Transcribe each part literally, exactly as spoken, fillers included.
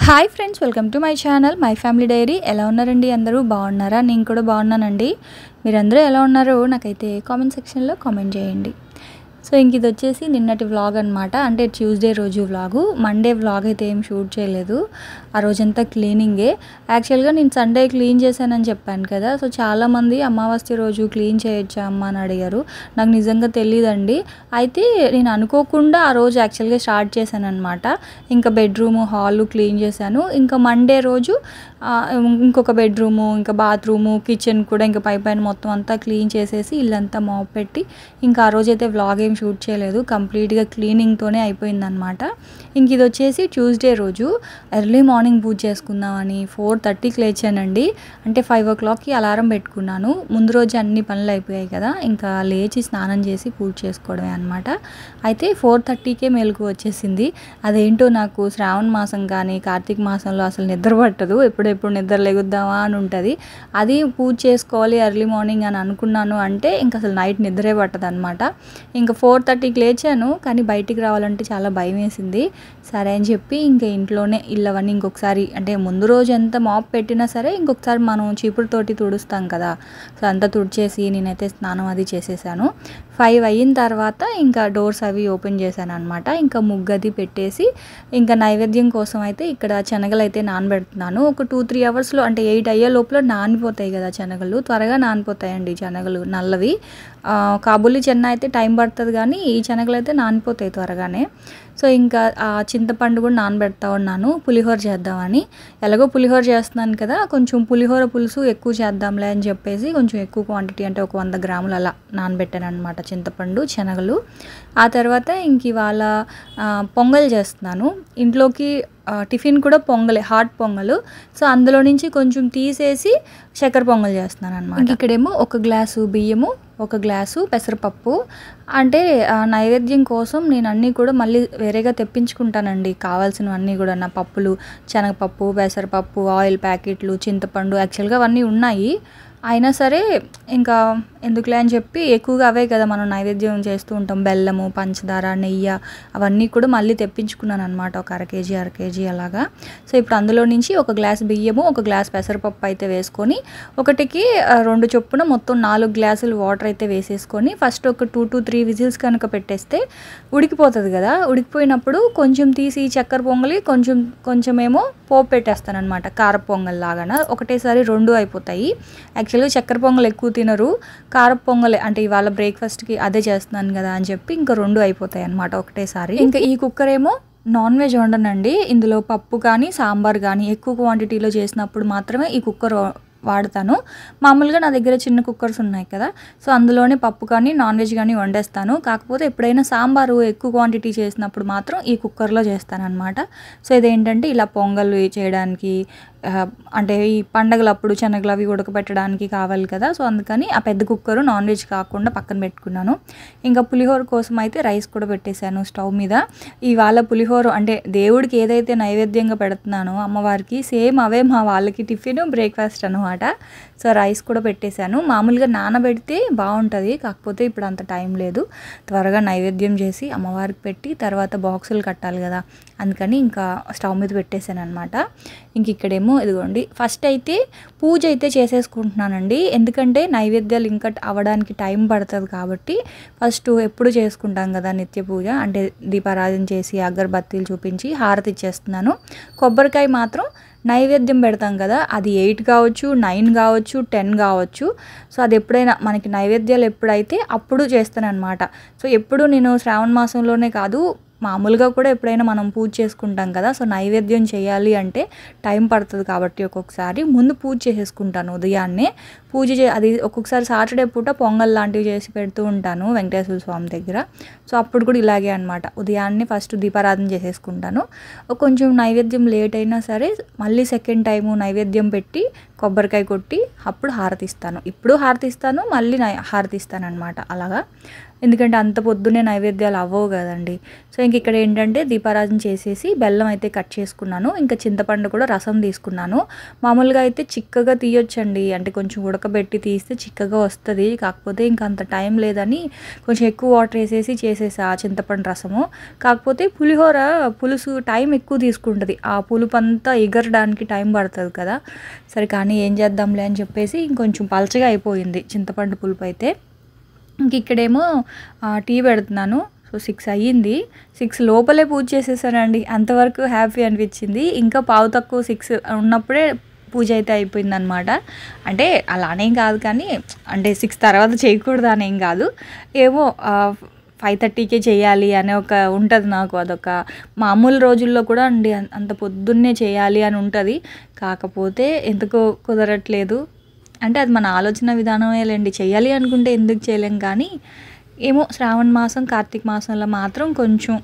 Hi friends, welcome to my channel my family diary. ఎలా ఉన్నారండి? అందరూ బాగున్నారా? నేను కూడా బాగున్నానండి. మీరందరూ ఎలా ఉన్నారో నాకైతే కామెంట్ సెక్షన్లో కామెంట్ చేయండి. సో ఇంక ఇది వచ్చేసి నిన్నటి వ్లాగ్ అనమాట. అంటే ట్యూస్డే రోజు వ్లాగు. మండే వ్లాగ్ అయితే ఏం షూట్ చేయలేదు. ఆ రోజంతా క్లీనింగే. యాక్చువల్గా నేను సండే క్లీన్ చేశానని చెప్పాను కదా. సో చాలామంది అమావాస్య రోజు క్లీన్ చేయొచ్చా అమ్మ అని అడిగారు. నాకు నిజంగా తెలియదండి. అయితే నేను అనుకోకుండా ఆ రోజు యాక్చువల్గా స్టార్ట్ చేశాను అనమాట. ఇంకా బెడ్రూము హాలు క్లీన్ చేశాను. ఇంకా మండే రోజు ఇంకొక బెడ్రూము, ఇంకా బాత్రూము, కిచెన్ కూడా ఇంకా పై పైన మొత్తం అంతా క్లీన్ చేసేసి ఇల్లంతా మాప్ పెట్టి ఇంకా ఆ రోజైతే వ్లాగ్ ఏం షూట్ చేయలేదు. కంప్లీట్గా క్లీనింగ్తోనే అయిపోయిందనమాట. ఇంక ఇది వచ్చేసి ట్యూస్డే రోజు ఎర్లీ మార్నింగ్ పూజ చేసుకుందామని ఫోర్ థర్టీకి లేచానండి. అంటే ఫైవ్ ఓ క్లాక్కి అలారం పెట్టుకున్నాను. ముందు రోజు అన్ని పనులు అయిపోయాయి కదా, ఇంకా లేచి స్నానం చేసి పూజ చేసుకోవడమే అనమాట. అయితే ఫోర్ థర్టీకే మెలకు వచ్చేసింది. అదేంటో నాకు శ్రావణ మాసం కానీ కార్తీక మాసంలో అసలు నిద్ర పట్టదు. ఎప్పుడెప్పుడు నిద్ర లెగుద్దామా అని ఉంటుంది. అది పూజ చేసుకోవాలి ఎర్లీ మార్నింగ్ అని అనుకున్నాను అంటే ఇంకా అసలు నైట్ నిద్రే పట్టదు అనమాట. ఇంకా ఫోర్ థర్టీకి లేచాను, కానీ బయటికి రావాలంటే చాలా భయం వేసింది. సరే అని చెప్పి ఇంకా ఇంట్లోనే ఇల్లవన్నీ ఇంకొకసారి, అంటే ముందు రోజు ఎంత మాప్ పెట్టినా సరే ఇంకొకసారి మనం చీపురుతోటి తుడుస్తాం కదా. సో అంతా తుడిచేసి నేనైతే స్నానం అది చేసేసాను. ఫైవ్ అయిన తర్వాత ఇంకా డోర్స్ అవి ఓపెన్ చేశాను అనమాట. ఇంకా ముగ్గది పెట్టేసి ఇంకా నైవేద్యం కోసం అయితే ఇక్కడ శనగలు అయితే నానబెడుతున్నాను. ఒక టూ త్రీ అవర్స్లో, అంటే ఎయిట్ అయ్యే లోపల నానిపోతాయి కదా శనగలు. త్వరగా నానిపోతాయండి శనగలు నల్లవి. కాబూలి చెన్న అయితే టైం పడుతుంది, కానీ ఈ శనగలు అయితే నానిపోతాయి త్వరగానే. సో ఇంకా ఆ చింతపండు కూడా నానబెడతా ఉన్నాను పులిహోర చేద్దామని. ఎలాగో పులిహోర చేస్తున్నాను కదా, కొంచెం పులిహోర పులుసు ఎక్కువ చేద్దాంలే అని చెప్పేసి కొంచెం ఎక్కువ క్వాంటిటీ, అంటే ఒక వంద గ్రాములు అలా నానబెట్టాను అనమాట చింతపండు శనగలు. ఆ తర్వాత ఇంక ఇవాళ పొంగల్ చేస్తున్నాను ఇంట్లోకి. టిఫిన్ కూడా పొంగలే, హాట్ పొంగలు. సో అందులో నుంచి కొంచెం తీసేసి చక్కెర పొంగల్ చేస్తున్నాను అనమాట. ఇక్కడేమో ఒక గ్లాసు బియ్యము, ఒక గ్లాసు పెసరపప్పు. అంటే నైవేద్యం కోసం నేను అన్నీ కూడా మళ్ళీ వేరేగా తెప్పించుకుంటానండి. కావాల్సినవన్నీ కూడా నా పప్పులు, శనగపప్పు, పెసరపప్పు, ఆయిల్ ప్యాకెట్లు, చింతపండు, యాక్చువల్గా అవన్నీ ఉన్నాయి. అయినా సరే ఇంకా ఎందుకులే అని చెప్పి ఎక్కువగా అవే కదా మనం నైవేద్యం చేస్తూ ఉంటాం. బెల్లము, పంచదార, నెయ్యి అవన్నీ కూడా మళ్ళీ తెప్పించుకున్నాను అనమాట. ఒక అర కేజీ అర కేజీ అలాగా. సో ఇప్పుడు అందులో నుంచి ఒక గ్లాస్ బియ్యము, ఒక గ్లాస్ పెసరపప్పు అయితే వేసుకొని, ఒకటికి రెండు చొప్పున మొత్తం నాలుగు గ్లాసులు వాటర్ అయితే వేసేసుకొని ఫస్ట్ ఒక టూ టు త్రీ విజిల్స్ కనుక పెట్టేస్తే ఉడికిపోతుంది కదా. ఉడికిపోయినప్పుడు కొంచెం తీసి చక్కెర పొంగలి, కొంచెం కొంచెం ఏమో పోపు పెట్టేస్తాను అనమాట. కార పొంగల్ లాగాన ఒకటేసారి రెండు అయిపోతాయి. యాక్చువల్గా చక్కెర పొంగల్ ఎక్కువ తినరు, కార పొంగలే అంటే ఇవాళ బ్రేక్ఫాస్ట్కి అదే చేస్తున్నాను కదా అని చెప్పి ఇంకా రెండు అయిపోతాయి అనమాట ఒకటేసారి. ఇంకా ఈ కుక్కర్ ఏమో నాన్ వెజ్ వండనండి. ఇందులో పప్పు కానీ సాంబార్ కానీ ఎక్కువ క్వాంటిటీలో చేసినప్పుడు మాత్రమే ఈ కుక్కర్ వాడతాను. మామూలుగా నా దగ్గర చిన్న కుక్కర్స్ ఉన్నాయి కదా, సో అందులోనే పప్పు కానీ నాన్ వెజ్ కానీ వండేస్తాను. కాకపోతే ఎప్పుడైనా సాంబారు ఎక్కువ క్వాంటిటీ చేసినప్పుడు మాత్రం ఈ కుక్కర్లో చేస్తాను అనమాట. సో ఇదేంటంటే ఇలా పొంగల్ చేయడానికి, అంటే ఈ పండగలప్పుడు శనగలు అవి ఉడకబెట్టడానికి కావాలి కదా. సో అందుకని ఆ పెద్ద కుక్కరు నాన్ వెజ్ కాకుండా పక్కన పెట్టుకున్నాను. ఇంకా పులిహోర కోసం అయితే రైస్ కూడా పెట్టేశాను స్టవ్ మీద. ఇవాళ పులిహోర అంటే దేవుడికి ఏదైతే నైవేద్యంగా పెడుతున్నానో అమ్మవారికి, సేమ్ అవే మా వాళ్ళకి టిఫిన్ బ్రేక్ఫాస్ట్ అనమాట. సో రైస్ కూడా పెట్టేశాను. మామూలుగా నానబెడితే బాగుంటుంది, కాకపోతే ఇప్పుడు అంత టైం లేదు. త్వరగా నైవేద్యం చేసి అమ్మవారికి పెట్టి తర్వాత బాక్సులు కట్టాలి కదా, అందుకని ఇంకా స్టవ్ మీద పెట్టేశాను అనమాట. ఇంక ఇక్కడేమో ఇదిగోండి ఫస్ట్ అయితే పూజ అయితే చేసేసుకుంటున్నానండి. ఎందుకంటే నైవేద్యాలు ఇంకా అవ్వడానికి టైం పడుతుంది కాబట్టి ఫస్ట్ ఎప్పుడు చేసుకుంటాం కదా నిత్య పూజ, అంటే దీపారాధన చేసి అగరబత్తీలు చూపించి హారతి ఇచ్చేస్తున్నాను. కొబ్బరికాయ మాత్రం నైవేద్యం పెడతాం కదా, అది ఎయిట్ కావచ్చు, నైన్ కావచ్చు, టెన్ కావచ్చు. సో అది ఎప్పుడైనా మనకి నైవేద్యాలు ఎప్పుడైతే అప్పుడు చేస్తాను అనమాట. సో ఎప్పుడు నేను శ్రావణ మాసంలోనే కాదు, మామూలుగా కూడా ఎప్పుడైనా మనం పూజ చేసుకుంటాం కదా. సో నైవేద్యం చేయాలి అంటే టైం పడుతుంది కాబట్టి ఒక్కొక్కసారి ముందు పూజ చేసేసుకుంటాను ఉదయాన్నే. పూజ చే అది ఒక్కొక్కసారి సాటర్డే పూట పొంగల్ లాంటివి చేసి పెడుతూ ఉంటాను వెంకటేశ్వర స్వామి దగ్గర. సో అప్పుడు కూడా ఇలాగే అనమాట, ఉదయాన్నే ఫస్ట్ దీపారాధన చేసేసుకుంటాను. కొంచెం నైవేద్యం లేట్ అయినా సరే మళ్ళీ సెకండ్ టైము నైవేద్యం పెట్టి కొబ్బరికాయ కొట్టి అప్పుడు హారతి ఇస్తాను. ఇప్పుడు హారతి ఇస్తాను, మళ్ళీ నై హారతి ఇస్తాను అనమాట. అలాగా ఎందుకంటే అంత పొద్దున్నే నైవేద్యాలు అవ్వవు కదండి. సో ఇంక ఇక్కడ ఏంటంటే దీపారాధన చేసేసి బెల్లం అయితే కట్ చేసుకున్నాను. ఇంకా చింతపండు కూడా రసం తీసుకున్నాను. మామూలుగా అయితే చిక్కగా తీయొచ్చండి, అంటే కొంచెం ఉడకబెట్టి తీస్తే చిక్కగా వస్తుంది. కాకపోతే ఇంకా అంత టైం లేదని కొంచెం ఎక్కువ వాటర్ వేసేసి చేసేసా చింతపండు రసము. కాకపోతే పులిహోర పులుసు టైం ఎక్కువ తీసుకుంటుంది, ఆ పులుపు అంతా ఎగరడానికి టైం పడుతుంది కదా. సరే కానీ ఏం చేద్దాంలే అని చెప్పేసి ఇంకొంచెం పలచగా అయిపోయింది చింతపండు పులుపు అయితే. ఇంక ఇక్కడేమో టీ పెడుతున్నాను. సో సిక్స్ అయ్యింది, సిక్స్ లోపలే పూజ చేసేసానండి. అంతవరకు హ్యాపీ అనిపించింది. ఇంకా పావు తక్కువ సిక్స్ ఉన్నప్పుడే పూజ అయితే అయిపోయిందనమాట. అంటే అలానేం కాదు కానీ, అంటే సిక్స్ తర్వాత చేయకూడదు అనేం కాదు, ఏమో ఫైవ్ థర్టీకే చేయాలి అనే ఒక ఉంటుంది నాకు. అదొక మామూలు రోజుల్లో కూడా అండి అంత పొద్దున్నే చేయాలి అని ఉంటుంది. కాకపోతే ఎందుకో కుదరట్లేదు. అంటే అది మన ఆలోచన విధానమే లేండి, చేయాలి అనుకుంటే ఎందుకు చేయలేం. కానీ ఏమో శ్రావణ మాసం కార్తీక మాసంలో మాత్రం కొంచెం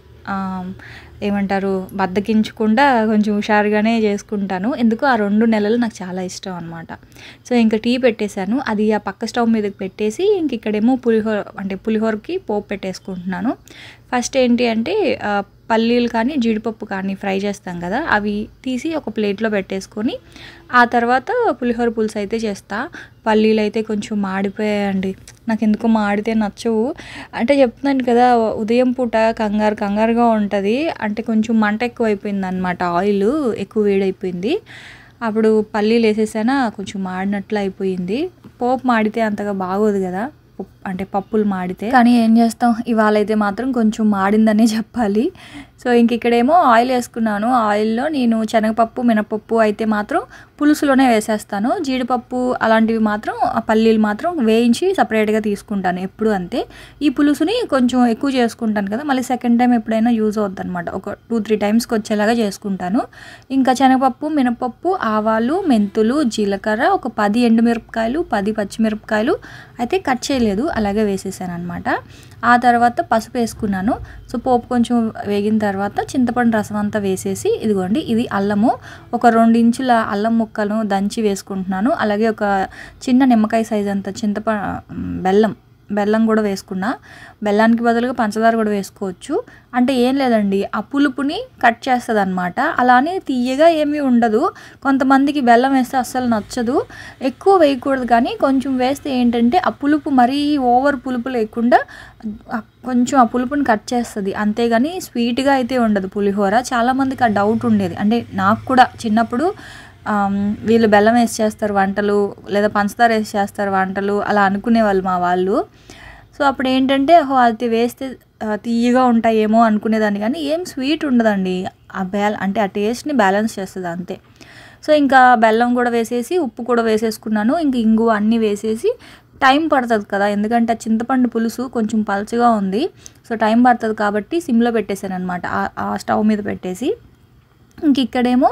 ఏమంటారు బద్దకించకుండా కొంచెం హుషారుగానే చేసుకుంటాను. ఎందుకు ఆ రెండు నెలలు నాకు చాలా ఇష్టం అనమాట. సో ఇంకా టీ పెట్టేశాను, అది ఆ పక్క స్టవ్ మీదకి పెట్టేసి ఇంక ఇక్కడేమో పులిహోర అంటే పులిహోరకి పోపు పెట్టేసుకుంటున్నాను. ఫస్ట్ ఏంటి అంటే పల్లీలు కానీ జీడిపప్పు కానీ ఫ్రై చేస్తాం కదా, అవి తీసి ఒక ప్లేట్లో పెట్టేసుకొని ఆ తర్వాత పులిహోర పులుసు అయితే చేస్తా. పల్లీలు అయితే కొంచెం మాడిపోయాయండి, నాకు ఎందుకో మాడితే నచ్చవు. అంటే చెప్తున్నాను కదా, ఉదయం పూట కంగారు కంగారుగా ఉంటుంది. అంటే కొంచెం మంట ఎక్కువ అయిపోయింది అనమాట, ఆయిల్ ఎక్కువ వేడైపోయింది. అప్పుడు పల్లీలు వేసేసానా కొంచెం మాడినట్లు అయిపోయింది. పోపు మాడితే అంతగా బాగోదు కదా, అంటే పప్పులు మాడితే. కానీ ఏం చేస్తాం, ఇవాళ అయితే మాత్రం కొంచెం మాడిందనే చెప్పాలి. సో ఇంక ఇక్కడేమో ఆయిల్ వేసుకున్నాను. ఆయిల్లో నేను శనగపప్పు మినపప్పు అయితే మాత్రం పులుసులోనే వేసేస్తాను. జీడిపప్పు అలాంటివి మాత్రం పల్లీలు మాత్రం వేయించి సపరేట్గా తీసుకుంటాను ఎప్పుడు అంతే. ఈ పులుసుని కొంచెం ఎక్కువ చేసుకుంటాను కదా, మళ్ళీ సెకండ్ టైం ఎప్పుడైనా యూజ్ అవుద్ది అనమాట. ఒక టూ త్రీ టైమ్స్కి వచ్చేలాగా చేసుకుంటాను. ఇంకా శనగపప్పు మినపప్పు ఆవాలు మెంతులు జీలకర్ర ఒక పది ఎండుమిరపకాయలు పది పచ్చిమిరపకాయలు అయితే కట్ చేయలేదు, అలాగే వేసేసాను అనమాట. ఆ తర్వాత పసుపు వేసుకున్నాను. సో పోపు కొంచెం వేగిన తర్వాత చింతపండు రసం అంతా వేసేసి ఇదిగోండి ఇది అల్లము, ఒక రెండు ఇంచుల అల్లం ముక్కలను దంచి వేసుకుంటున్నాను. అలాగే ఒక చిన్న నిమ్మకాయ సైజ్ అంత చింతప బెల్లం బెల్లం కూడా వేసుకున్నా. బెల్లానికి బదులుగా పంచదార కూడా వేసుకోవచ్చు. అంటే ఏం లేదండి, ఆ పులుపుని కట్ చేస్తుంది అనమాట. అలానే తీయగా ఏమీ ఉండదు. కొంతమందికి బెల్లం వేస్తే అస్సలు నచ్చదు, ఎక్కువ వేయకూడదు. కానీ కొంచెం వేస్తే ఏంటంటే ఆ పులుపు మరీ ఓవర్ పులుపు లేకుండా కొంచెం ఆ పులుపుని కట్ చేస్తుంది, అంతేగాని స్వీట్గా అయితే ఉండదు పులిహోర. చాలామందికి ఆ డౌట్ ఉండేది, అంటే నాకు కూడా చిన్నప్పుడు వీళ్ళు బెల్లం వేసి చేస్తారు వంటలు లేదా పంచదార వేసి చేస్తారు వంటలు అలా అనుకునేవాళ్ళు మా వాళ్ళు. సో అప్పుడు ఏంటంటే ఓహో అది వేస్తే తీయగా ఉంటాయేమో అనుకునేదాన్ని, కానీ ఏం స్వీట్ ఉండదండి. ఆ బ్యాల్ అంటే ఆ టేస్ట్ని బ్యాలెన్స్ చేస్తుంది అంతే. సో ఇంకా బెల్లం కూడా వేసేసి ఉప్పు కూడా వేసేసుకున్నాను. ఇంక ఇంగువ అన్నీ వేసేసి టైం పడుతుంది కదా, ఎందుకంటే చింతపండు పులుసు కొంచెం పలచగా ఉంది. సో టైం పడుతుంది కాబట్టి సిమ్లో పెట్టేశాను అనమాట, ఆ స్టవ్ మీద పెట్టేసి. ఇంక ఇక్కడేమో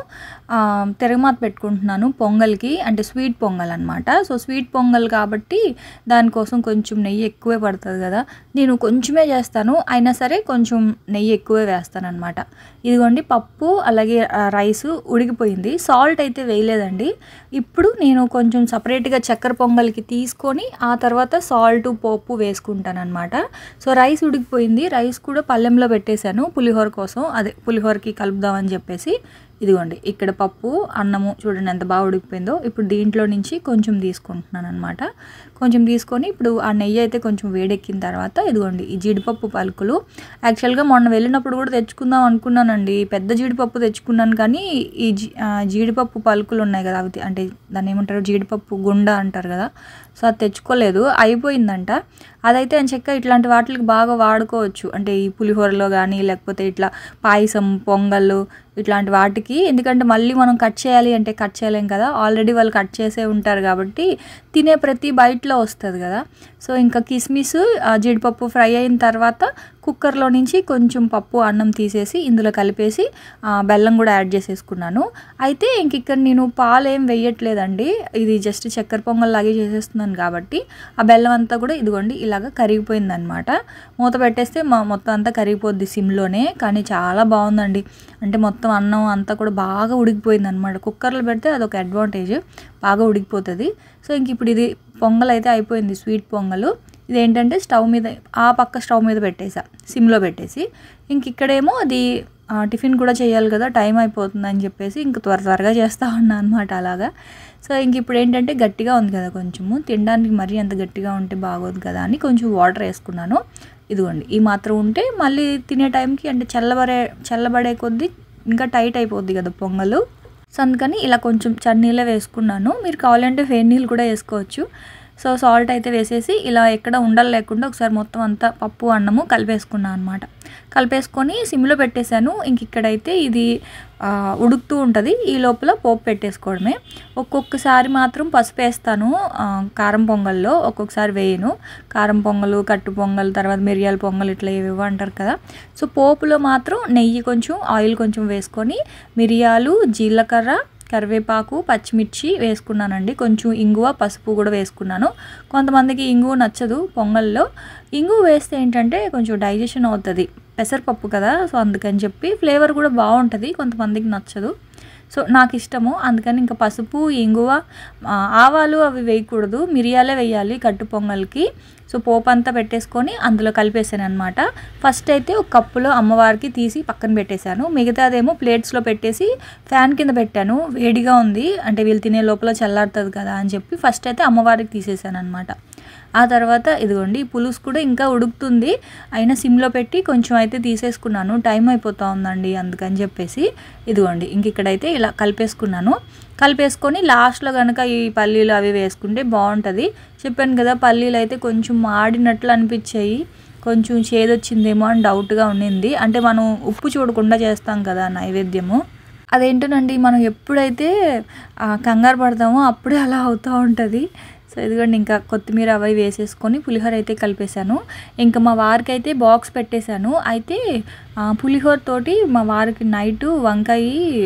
తిరగమాత పెట్టుకుంటున్నాను పొంగల్కి, అంటే స్వీట్ పొంగల్ అనమాట. సో స్వీట్ పొంగల్ కాబట్టి దానికోసం కొంచెం నెయ్యి ఎక్కువే పడుతుంది కదా, నేను కొంచెమే చేస్తాను, అయినా సరే కొంచెం నెయ్యి ఎక్కువే వేస్తాను అనమాట. ఇదిగోండి పప్పు అలాగే రైస్ ఉడికిపోయింది, సాల్ట్ అయితే వేయలేదండి. ఇప్పుడు నేను కొంచెం సపరేట్గా చక్కెర పొంగల్కి తీసుకొని ఆ తర్వాత సాల్ట్ పోపు వేసుకుంటాను అనమాట. సో రైస్ ఉడికిపోయింది, రైస్ కూడా పళ్ళెంలో పెట్టేశాను పులిహోర కోసం, అదే పులిహోరకి కలుపుదామని చెప్పేసి. ఇదిగోండి ఇక్కడ పప్పు అన్నము చూడండి ఎంత బాగా ఉడికిపోయిందో. ఇప్పుడు దీంట్లో నుంచి కొంచెం తీసుకుంటున్నాను అనమాట. కొంచెం తీసుకొని ఇప్పుడు ఆ నెయ్యి అయితే కొంచెం వేడెక్కిన తర్వాత ఇదిగోండి ఈ జీడిపప్పు పలుకులు. యాక్చువల్గా మొన్న వెళ్ళినప్పుడు కూడా తెచ్చుకుందాం అనుకున్నానండి, పెద్ద జీడిపప్పు తెచ్చుకున్నాను. కానీ ఈ జీడిపప్పు పలుకులు ఉన్నాయి కదా, అవి అంటే దాన్ని ఏమంటారు జీడిపప్పు గుండ అంటారు కదా, సో అది తెచ్చుకోలేదు, అయిపోయిందంట. అదైతే అని చెక్క ఇట్లాంటి వాటికి బాగా వాడుకోవచ్చు, అంటే ఈ పులిహోరలో కానీ లేకపోతే ఇట్లా పాయసం పొంగళ్ళు ఇట్లాంటి వాటికి. ఎందుకంటే మళ్ళీ మనం కట్ చేయాలి అంటే కట్ చేయలేం కదా, ఆల్రెడీ వాళ్ళు కట్ చేసే ఉంటారు కాబట్టి తినే ప్రతి బయటలో వస్తుంది కదా. సో ఇంకా కిస్మిస్ జీడిపప్పు ఫ్రై అయిన తర్వాత కుక్కర్లో నుంచి కొంచెం పప్పు అన్నం తీసేసి ఇందులో కలిపేసి బెల్లం కూడా యాడ్ చేసేసుకున్నాను. అయితే ఇంక ఇక్కడ నేను పాలు ఏం వేయట్లేదండి, ఇది జస్ట్ చక్కెర పొంగల్ లాగే చేసేస్తున్నాను కాబట్టి ఆ బెల్లం అంతా కూడా ఇదిగోండి ఇలాగ కరిగిపోయింది అనమాట. మూత పెట్టేస్తే మొత్తం అంతా కరిగిపోద్ది సిమ్లోనే. కానీ చాలా బాగుందండి, అంటే మొత్తం అన్నం అంతా కూడా బాగా ఉడికిపోయింది అనమాట. కుక్కర్లో పెడితే అదొక అడ్వాంటేజ్, బాగా ఉడికిపోతుంది. సో ఇంక ఇప్పుడు ఇది పొంగల్ అయితే అయిపోయింది, స్వీట్ పొంగల్. ఇదేంటంటే స్టవ్ మీద ఆ పక్క స్టవ్ మీద పెట్టేసా, సిమ్లో పెట్టేసి. ఇంక ఇక్కడేమో అది టిఫిన్ కూడా చేయాలి కదా, టైం అయిపోతుందని చెప్పేసి ఇంక త్వర త్వరగా చేస్తూ ఉన్నా అనమాట అలాగా. సో ఇంక ఇప్పుడు ఏంటంటే గట్టిగా ఉంది కదా కొంచెము, తినడానికి మరీ అంత గట్టిగా ఉంటే బాగోదు కదా అని కొంచెం వాటర్ వేసుకున్నాను. ఇదిగోండి ఈ మాత్రం ఉంటే మళ్ళీ తినే టైంకి అంటే చల్లబడే చల్లబడే కొద్దీ ఇంకా టైట్ అయిపోద్ది కదా పొంగలు. సో అందుకని ఇలా కొంచెం చన్నీళ్ళే వేసుకున్నాను, మీరు కావాలంటే వేడి నీళ్ళు కూడా వేసుకోవచ్చు. సో సాల్ట్ అయితే వేసేసి ఇలా ఎక్కడ ఉండలు లేకుండా ఒకసారి మొత్తం అంతా పప్పు అన్నము కలిపేసుకున్నాను అనమాట. కలిపేసుకొని సిమ్లో పెట్టేశాను. ఇంక ఇక్కడైతే ఇది ఉడుకుతూ ఉంటుంది, ఈ లోపల పోపు పెట్టేసుకోవడమే. ఒక్కొక్కసారి మాత్రం పసుపు వేస్తాను కారం పొంగల్లో, ఒక్కొక్కసారి వేయను. కారం పొంగలు, కట్టు పొంగల్, తర్వాత మిరియాల పొంగల్ ఇట్లా ఏవేవో అంటారు కదా. సో పోపులో మాత్రం నెయ్యి కొంచెం, ఆయిల్ కొంచెం వేసుకొని మిరియాలు, జీలకర్ర, కరివేపాకు, పచ్చిమిర్చి వేసుకున్నానండి. కొంచెం ఇంగువ, పసుపు కూడా వేసుకున్నాను. కొంతమందికి ఇంగువ నచ్చదు పొంగల్లో, ఇంగువ వేస్తే ఏంటంటే కొంచెం డైజెషన్ అవుతుంది, పెసరపప్పు కదా. సో అందుకని చెప్పి ఫ్లేవర్ కూడా బాగుంటుంది, కొంతమందికి నచ్చదు. సో నాకు ఇష్టము, అందుకని ఇంకా పసుపు, ఇంగువ, ఆవాలు అవి వేయకూడదు, మిరియాలే వేయాలి కట్టు పొంగల్కి. సో పోపు అంతా పెట్టేసుకొని అందులో కలిపేసాను అనమాట. ఫస్ట్ అయితే ఒక కప్పులో అమ్మవారికి తీసి పక్కన పెట్టేశాను, మిగతాదేమో ప్లేట్స్లో పెట్టేసి ఫ్యాన్ కింద పెట్టాను. వేడిగా ఉంది అంటే వీళ్ళు తినే లోపల చల్లారుతుంది కదా అని చెప్పి ఫస్ట్ అయితే అమ్మవారికి తీసేసాను అనమాట. ఆ తర్వాత ఇదిగోండి పులుసు కూడా ఇంకా ఉడుకుతుంది, అయినా సిమ్లో పెట్టి కొంచెం అయితే తీసేసుకున్నాను, టైం అయిపోతూ ఉందండి అందుకని చెప్పేసి. ఇదిగోండి ఇంక ఇక్కడైతే ఇలా కలిపేసుకున్నాను. కలిపేసుకొని లాస్ట్లో కనుక ఈ పల్లీలు అవి వేసుకుంటే బాగుంటుంది. చెప్పాను కదా పల్లీలు అయితే కొంచెం మాడినట్లు అనిపించాయి, కొంచెం చేదొచ్చిందేమో అని డౌట్గా ఉండింది. అంటే మనం ఉప్పు చూడకుండా చేస్తాం కదా నైవేద్యము, అదేంటోనండి మనం ఎప్పుడైతే కంగారు పడతామో అప్పుడే అలా అవుతూ ఉంటుంది. సో ఇదిగోండి ఇంకా కొత్తిమీర అవి వేసేసుకొని పులిహోర అయితే కలిపేశాను. ఇంకా మా వారికి అయితే బాక్స్ పెట్టేశాను. అయితే పులిహోర తోటి మా వారికి నైటు వంకాయ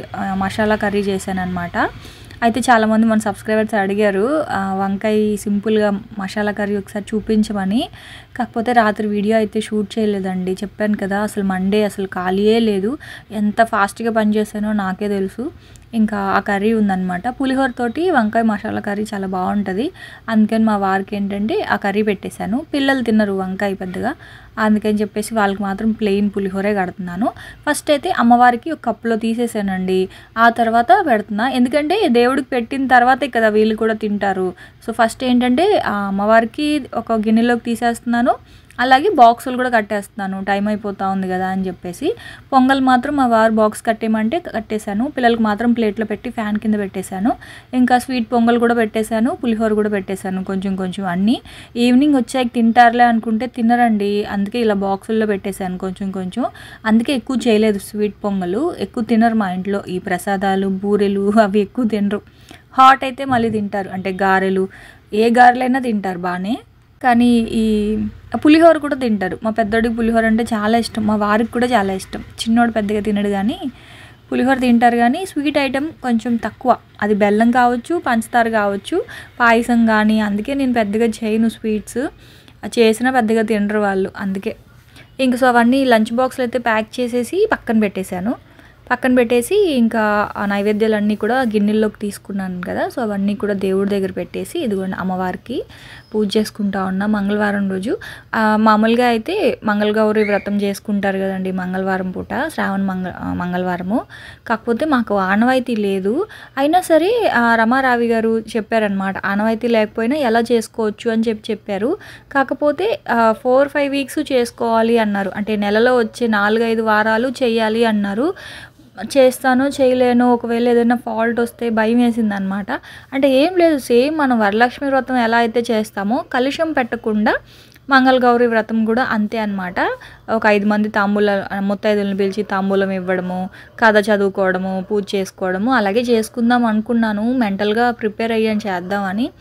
మసాలా కర్రీ చేశాను అనమాట. అయితే చాలామంది మన సబ్స్క్రైబర్స్ అడిగారు వంకాయ సింపుల్గా మసాలా కర్రీ ఒకసారి చూపించమని. కాకపోతే రాత్రి వీడియో అయితే షూట్ చేయలేదండి, చెప్పాను కదా అసలు మండే అసలు ఖాళీయే లేదు, ఎంత ఫాస్ట్గా పనిచేసానో నాకే తెలుసు. ఇంకా ఆ కర్రీ ఉందన్నమాట, పులిహోర తోటి వంకాయ మసాలా కర్రీ చాలా బాగుంటుంది. అందుకని మా వారికి ఏంటంటే ఆ కర్రీ పెట్టేశాను. పిల్లలు తిన్నారు వంకాయ పెద్దగా, అందుకని చెప్పేసి వాళ్ళకి మాత్రం ప్లెయిన్ పులిహోరే కడుతున్నాను. ఫస్ట్ అయితే అమ్మవారికి ఒక కప్పులో తీసేసానండి, ఆ తర్వాత పెడుతున్నా. ఎందుకంటే దేవుడికి పెట్టిన తర్వాతే కదా వీళ్ళు కూడా తింటారు. సో ఫస్ట్ ఏంటంటే ఆ అమ్మవారికి ఒక గిన్నెలోకి తీసేస్తున్నాను, అలాగే బాక్సులు కూడా కట్టేస్తున్నాను, టైం అయిపోతూ ఉంది కదా అని చెప్పేసి. పొంగల్ మాత్రం మా వారు బాక్స్ కట్టేయమంటే కట్టేశాను, పిల్లలకి మాత్రం ప్లేట్లో పెట్టి ఫ్యాన్ కింద పెట్టేశాను. ఇంకా స్వీట్ పొంగల్ కూడా పెట్టేశాను, పులిహోర కూడా పెట్టేశాను కొంచెం కొంచెం అన్నీ. ఈవినింగ్ వచ్చాక తింటారులే అనుకుంటే తినరండి, అందుకే ఇలా బాక్సుల్లో పెట్టేశాను కొంచెం కొంచెం. అందుకే ఎక్కువ చేయలేదు స్వీట్ పొంగలు, ఎక్కువ తినరు మా ఇంట్లో. ఈ ప్రసాదాలు, బూరెలు అవి ఎక్కువ తినరు. హాట్ అయితే మళ్ళీ తింటారు, అంటే గారెలు, ఏ గారెలైనా తింటారు బాగానే. కానీ ఈ పులిహోర కూడా తింటారు. మా పెద్దోడికి పులిహోర అంటే చాలా ఇష్టం, మా వారికి కూడా చాలా ఇష్టం. చిన్నోడు పెద్దగా తినడు కానీ పులిహోర తింటారు. కానీ స్వీట్ ఐటెం కొంచెం తక్కువ, అది బెల్లం కావచ్చు, పంచదార కావచ్చు, పాయసం కానీ. అందుకే నేను పెద్దగా చేయను స్వీట్స్, చేసినా పెద్దగా తినరు వాళ్ళు, అందుకే. ఇంక సో అవన్నీ లంచ్ బాక్స్లో అయితే ప్యాక్ చేసేసి పక్కన పెట్టేశాను. పక్కన పెట్టేసి ఇంకా ఆ నైవేద్యాలన్నీ కూడా గిన్నెల్లోకి తీసుకున్నాను కదా, సో అవన్నీ కూడా దేవుడి దగ్గర పెట్టేసి ఇదిగోండి అమ్మవారికి పూజ చేసుకుంటా ఉన్నా. మంగళవారం రోజు మామూలుగా అయితే మంగళగౌరి వ్రతం చేసుకుంటారు కదండి మంగళవారం పూట, శ్రావణ మంగ మంగళవారము. కాకపోతే మాకు ఆనవాయితీ లేదు, అయినా సరే రమారావి గారు చెప్పారనమాట ఆనవాయితీ లేకపోయినా ఎలా చేసుకోవచ్చు అని చెప్పి చెప్పారు. కాకపోతే ఫోర్ ఫైవ్ వీక్స్ చేసుకోవాలి అన్నారు, అంటే నెలలో వచ్చే నాలుగైదు వారాలు చేయాలి అన్నారు. చేస్తాను చేయలేను, ఒకవేళ ఏదైనా ఫాల్ట్ వస్తే భయం వేసింది అనమాట. అంటే ఏం లేదు, సేమ్ మనం వరలక్ష్మి వ్రతం ఎలా అయితే చేస్తామో కలుషం పెట్టకుండా మంగళగౌరి వ్రతం కూడా అంతే అనమాట. ఒక ఐదు మంది తాంబూల ముత్తైదులను పిలిచి తాంబూలం ఇవ్వడము, కథ చదువుకోవడము, పూజ చేసుకోవడము అలాగే చేసుకుందాం అనుకున్నాను. మెంటల్గా ప్రిపేర్ అయ్యాను చేద్దామని,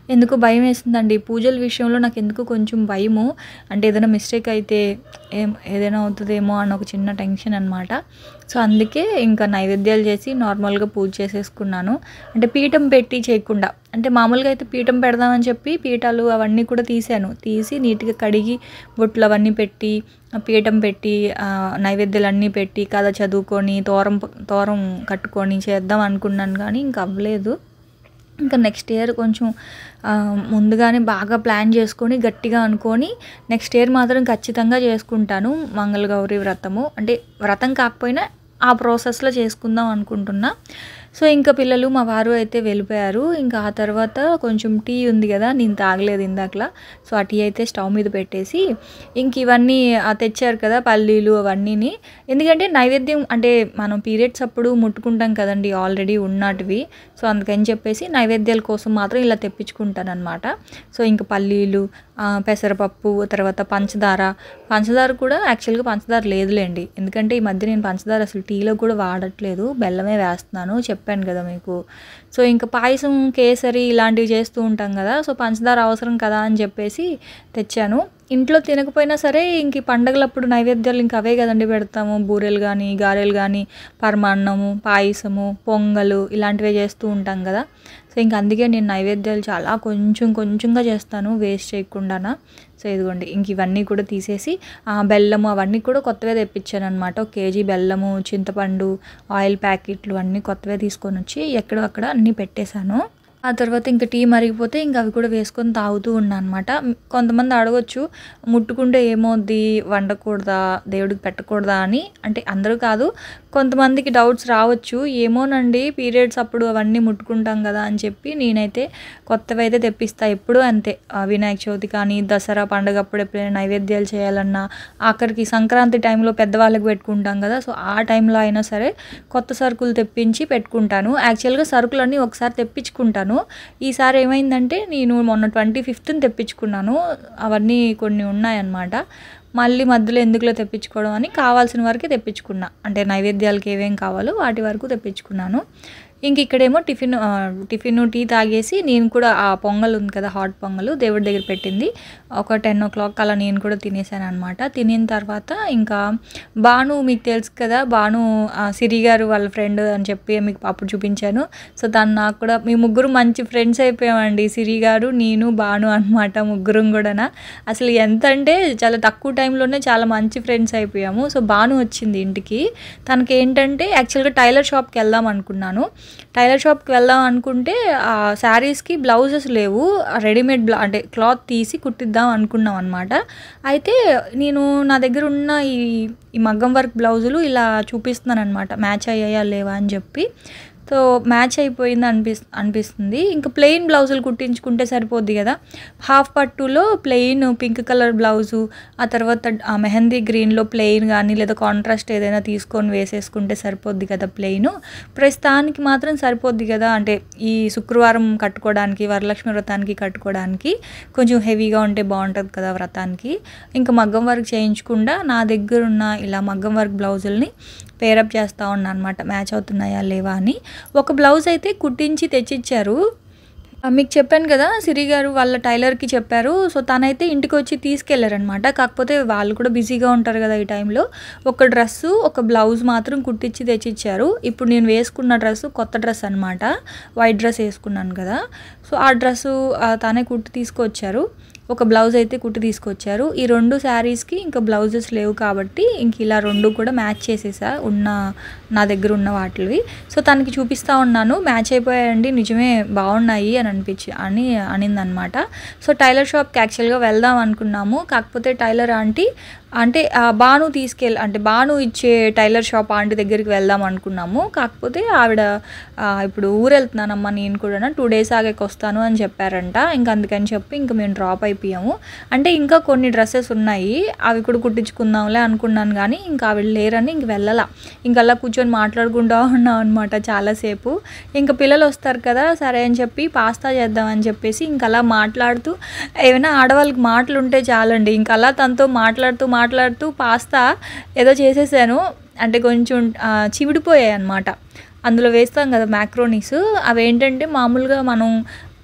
ఎందుకో భయమేస్తుందండి. పూజల విషయంలో నాకెందుకో కొంచెం భయము. అంటే ఏదైనా మిస్టేక్ అయితే ఏం ఏదైనా అవుతదేమో అని ఒక చిన్న టెన్షన్ అనమాట. సో, అందుకే ఇంకా నైవేద్యాలు చేసి నార్మల్‌గా పూజ చేసేసుకున్నాను. అంటే పీఠం పెట్టి చేయకుండా, అంటే మామూలుగా అయితే పీఠం పెడదామని చెప్పి పీఠాలు అవన్నీ కూడా తీశాను. తీసి నీట్‌గా కడిగి బొట్లు అవన్నీ పెట్టి, పీఠం పెట్టి, ఆహ్, నైవేద్యాలన్నీ పెట్టి, కథ చదువుకొని, తోరం తోరం కట్టుకొని చేద్దాం అనుకున్నాను కానీ ఇంక అవ్వలేదు. ఇంకా నెక్స్ట్ ఇయర్ కొంచెం ఆహ్, ముందుగానే బాగా ప్లాన్ చేసుకొని, గట్టిగా అనుకోని నెక్స్ట్ ఇయర్ మాత్రం ఖచ్చితంగా చేసుకుంటాను మంగళగౌరి వ్రతము. అంటే వ్రతం కాకపోయినా ఆ ప్రాసెస్‌లో చేసుకుందాం అనుకుంటున్నా. సో, ఇంకా పిల్లలు మా వారు అయితే వెళ్ళిపోయారు. ఇంకా ఆ తర్వాత కొంచెం టీ ఉంది కదా, నేను తాగలేదు ఇందాకలా. సో, ఆ టీ అయితే స్టవ్ మీద పెట్టేసి ఇంక ఇవన్నీ ఆహ్, తెచ్చారు కదా పల్లీలు అవన్నీని. ఎందుకంటే నైవేద్యం అంటే మనం పీరియడ్స్ అప్పుడు ముట్టుకుంటాం కదండీ ఆల్రెడీ ఉన్నటివి. సో, అందుకని చెప్పేసి నైవేద్యాల కోసం మాత్రం ఇలా తెప్పించుకుంటాననమాట. సో, ఇంక పల్లీలు, ఆహ్, పెసరపప్పు, తర్వాత పంచదార. పంచదార కూడా యాక్చువల్‌గా పంచదార లేదులేండి. ఎందుకంటే ఈ మధ్య నేను పంచదార అసలు టీలో కూడా వాడట్లేదు. బెల్లమే వేస్తున్నాను చెప్పాను కదా మీకు. సో, ఇంకా పాయసం, కేసరి ఇలాంటివి చేస్తూ ఉంటాం కదా. సో, పంచదార అవసరం కదా అని చెప్పేసి తెచ్చాను. ఇంట్లో తినకపోయినా సరే ఇంక ఈ పండగలప్పుడు నైవేద్యాలు ఇంక అవే కదండీ పెడతాము. బూరెలు కానీ, గారెలు కానీ, పరమాన్నము, పాయసము, పొంగలు ఇలాంటివే చేస్తూ ఉంటాం కదా. సో, ఇంక అందుకే నేను నైవేద్యాలు చాలా కొంచెం కొంచెంగా చేస్తాను, వేస్ట్ చేయకుండానా. సో, ఇదిగోండి ఇంక ఇవన్నీ కూడా తీసేసి ఆహ్, బెల్లము అవన్నీ కూడా కొత్తవే తెప్పించాననమాట. ఒక కేజీ బెల్లము, చింతపండు, ఆయిల్ ప్యాకెట్లు అన్నీ కొత్తవే తీసుకొనొచ్చి ఎక్కడో అక్కడ అన్నీ పెట్టేశాను. ఆ తర్వాత ఇంక టీ మరిగిపోతే ఇంక అవి కూడా వేసుకొని తాగుతూ ఉన్నా అనమాట. కొంతమంది అడగొచ్చు, ముట్టుకుంటే ఏమవుద్ది, వండకూడదా, దేవుడికి పెట్టకూడదా అని. అంటే అందరూ కాదు, కొంతమందికి డౌట్స్ రావచ్చు. ఏమోనండి పీరియడ్స్ అప్పుడు అవన్నీ ముట్టుకుంటాం కదా అని చెప్పి నేనైతే కొత్తవైతే తెప్పిస్తా. ఎప్పుడూ అంతే. ఆహ్, వినాయక చవితి కానీ, దసరా పండుగ అప్పుడు ఎప్పుడైనా నైవేద్యాలు చేయాలన్నా, ఆఖరికి సంక్రాంతి టైంలో పెద్దవాళ్ళకి పెట్టుకుంటాం కదా. సో, ఆ టైంలో అయినా సరే కొత్త సరుకులు తెప్పించి పెట్టుకుంటాను. యాక్చువల్‌గా సరుకులన్నీ ఒకసారి తెప్పించుకుంటాను. ఈసారి ఏమైందంటే నేను మొన్న ట్వంటీ ఫిఫ్త్‌ని తెప్పించుకున్నాను. అవన్నీ కొన్ని ఉన్నాయన్నమాట. మళ్ళీ మధ్యలో ఎందుకులే తెప్పించుకోవడం అని కావాల్సిన వరకే తెప్పించుకున్నా. అంటే నైవేద్యాలకి ఏవేం కావాలో వాటి వరకు తెప్పించుకున్నాను. ఇంక ఇక్కడేమో టిఫిన్ ఆహ్, టిఫిను, టీ తాగేసి నేను కూడా ఆ పొంగల్ ఉంది కదా, హాట్ పొంగలు దేవుడి దగ్గర పెట్టింది. ఒక టెన్ ఓ క్లాక్ అలా నేను కూడా తినేసాననమాట. తినిన తర్వాత ఇంకా బాను మీకు తెలుసు కదా, బాను ఆహ్, సిరి గారు వాళ్ళ ఫ్రెండ్ అని చెప్పి మీకు అప్పుడు చూపించాను. సో, తను నాకు కూడా మేము ముగ్గురు మంచి ఫ్రెండ్స్ అయిపోయామండి. సిరి గారు, నేను, బాను అనమాట ముగ్గురం కూడానా. అసలు ఎంత అంటే చాలా తక్కువ టైంలోనే చాలా మంచి ఫ్రెండ్స్ అయిపోయాము. సో, బాను వచ్చింది ఇంటికి. తనకేంటంటే యాక్చువల్‌గా టైలర్ షాప్‌కి వెళ్దాం అనుకున్నాను. టైలర్ షాప్‌కి వెళ్దాం అనుకుంటే ఆ శారీస్‌కి బ్లౌజెస్ లేవు. రెడీమేడ్ బ్లా అంటే క్లాత్ తీసి కుట్టిద్దాం అనుకున్నాం అనమాట. అయితే నేను నా దగ్గర ఉన్న ఈ ఈ మగ్గం వర్క్ బ్లౌజులు ఇలా చూపిస్తున్నాననమాట. మ్యాచ్ అయ్యాయా లేవా అని చెప్పి. సో, మ్యాచ్ అయిపోయింది అనిపిస్ అనిపిస్తుంది. ఇంకా ప్లెయిన్ బ్లౌజులు కుట్టించుకుంటే సరిపోద్ది కదా. హాఫ్ పట్టులో ప్లెయిన్ పింక్ కలర్ బ్లౌజు, ఆ తర్వాత ఆ మెహందీ గ్రీన్‌లో ప్లెయిన్ కానీ లేదా కాంట్రాస్ట్ ఏదైనా తీసుకొని వేసేసుకుంటే సరిపోద్ది కదా ప్లెయిను. ప్రస్తుతానికి మాత్రం సరిపోద్ది కదా. అంటే ఈ శుక్రవారం కట్టుకోవడానికి, వరలక్ష్మి వ్రతానికి కట్టుకోవడానికి కొంచెం హెవీగా ఉంటే బాగుంటుంది కదా వ్రతానికి. ఇంకా మగ్గం వర్క్ చేయించకుండా నా దగ్గర ఉన్న ఇలా మగ్గం వర్క్ బ్లౌజుల్ని పేరప్ చేస్తూ ఉన్నా అనమాట. మ్యాచ్ అవుతున్నాయా లేవా అని. ఒక బ్లౌజ్ అయితే కుట్టించి తెచ్చిచ్చారు. ఆహ్, మీకు చెప్పాను కదా, సిరి గారు వాళ్ళ టైలర్‌కి చెప్పారు. సో, తనైతే ఇంటికొచ్చి తీసుకెళ్లారనమాట. కాకపోతే వాళ్ళు కూడా బిజీగా ఉంటారు కదా ఈ టైంలో. ఒక డ్రెస్సు, ఒక బ్లౌజ్ మాత్రం కుట్టించి తెచ్చిచ్చారు. ఇప్పుడు నేను వేసుకున్న డ్రెస్సు కొత్త డ్రెస్ అనమాట. వైట్ డ్రెస్ వేసుకున్నాను కదా. సో, ఆ డ్రెస్సు ఆహ్, తనే కుట్టి తీసుకొచ్చారు. ఒక బ్లౌజ్ అయితే కుట్టి తీసుకొచ్చారు. ఈ రెండు శారీస్‌కి ఇంకా బ్లౌజెస్ లేవు కాబట్టి ఇంక ఇలా రెండు కూడా మ్యాచ్ చేసేసా ఉన్న నా దగ్గర ఉన్న వాటివి. సో, తనకి చూపిస్తూ ఉన్నాను. మ్యాచ్ అయిపోయాయండి, నిజమే బాగున్నాయి అని అనిపించి అని అనిందనమాట. సో, టైలర్ షాప్‌కి యాక్చువల్‌గా వెళ్దాం అనుకున్నాము. కాకపోతే టైలర్ ఆంటీ అంటే ఆహ్, బాను తీసుకెళ్ళి అంటే బాను ఇచ్చే టైలర్ షాప్ ఆంటీ దగ్గరికి వెళ్దాం అనుకున్నాము. కాకపోతే ఆవిడ ఆహ్, ఇప్పుడు ఊరెళ్తున్నానమ్మా నేను కూడా, టూ డేస్ ఆగాక వస్తాను అని చెప్పారంట. ఇంక అందుకని చెప్పి ఇంక మేము డ్రాప్ అయిపోయాము. అంటే ఇంకా కొన్ని డ్రెస్సెస్ ఉన్నాయి, అవి కూడా కుట్టించుకుందాంలే అనుకున్నాను కానీ ఇంకా ఆవిడ లేరని ఇంక వెళ్ళాల. ఇంక అలా కూర్చొని మాట్లాడుకుంటూ ఉన్నాం అనమాట చాలాసేపు. ఇంక పిల్లలు వస్తారు కదా, సరే అని చెప్పి పాస్తా చేద్దామని చెప్పేసి ఇంక అలా మాట్లాడుతూ, ఏమైనా ఆడవాళ్ళకి మాటలు ఉంటే చాలండి, ఇంక అలా తనతో మాట్లాడుతూ మాట్లాడుతూ పాస్తా ఏదో చేసేసాను. అంటే కొంచెం ఆహ్, చివిడిపోయాయి అనమాట. అందులో వేస్తాం కదా మ్యాక్రోనీస్, అవేంటంటే మామూలుగా మనం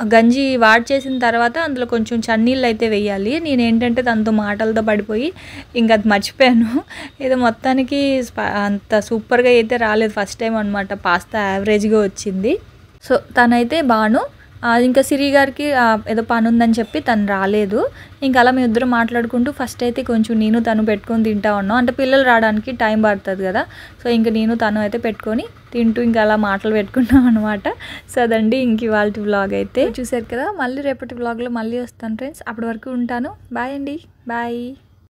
గంజి వాడి చేసిన తర్వాత అందులో కొంచెం చన్నీళ్ళు అయితే వేయాలి. నేను ఏంటంటే దాంతో మాటలతో పడిపోయి ఇంకా అది మర్చిపోయాను. ఏదో మొత్తానికి అంత సూపర్గా అయితే రాలేదు ఫస్ట్ టైం అనమాట. పాస్తా యావరేజ్గా వచ్చింది. సో తనైతే బాను ఇంకా సిరి గారికి ఏదో పని ఉందని చెప్పి తను రాలేదు. ఇంకా అలా మేము ఇద్దరం మాట్లాడుకుంటూ ఫస్ట్ అయితే కొంచెం నేను తను పెట్టుకొని తింటా ఉన్నాం. అంటే పిల్లలు రావడానికి టైం పడుతుంది కదా. సో ఇంకా నేను తను అయితే పెట్టుకొని తింటూ ఇంకా అలా మాటలు పెట్టుకున్నాం అనమాట. సో అదండి ఇంక ఇవాళ వ్లాగ్ అయితే చూసారు కదా. మళ్ళీ రేపటి వ్లాగ్లో మళ్ళీ వస్తాను ఫ్రెండ్స్. అప్పటి వరకు ఉంటాను. బాయ్ అండి. బాయ్.